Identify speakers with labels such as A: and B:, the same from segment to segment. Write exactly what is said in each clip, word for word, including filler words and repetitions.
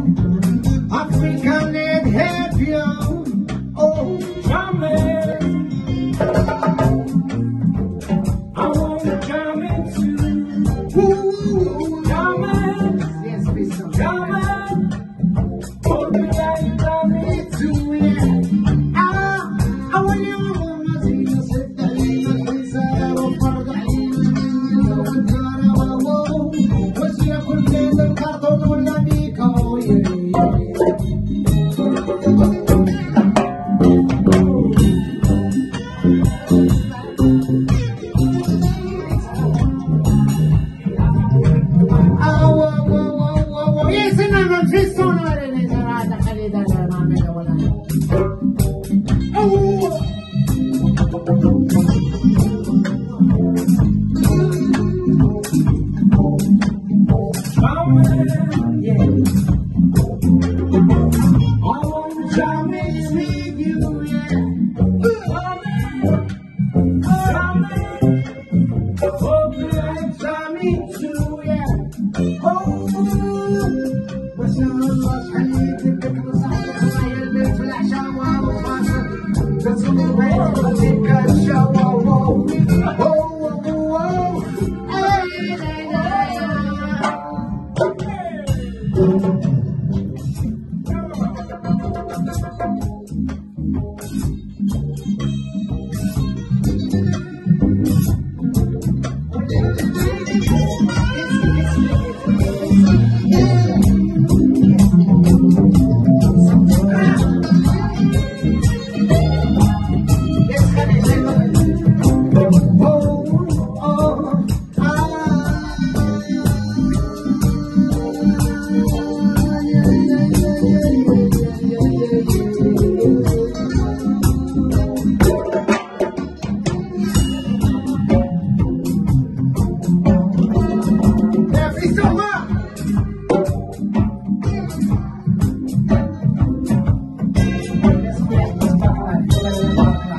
A: African and happy, oh, jamais. I want to come into, ooh, jamais. Yes, please, jamais. Oh, you like jamais too, yeah. Ah, I want you to see the set that you know, please, I don't want to die. Was you could get the carton on the Nico, yeah.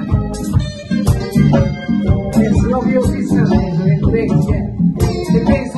A: The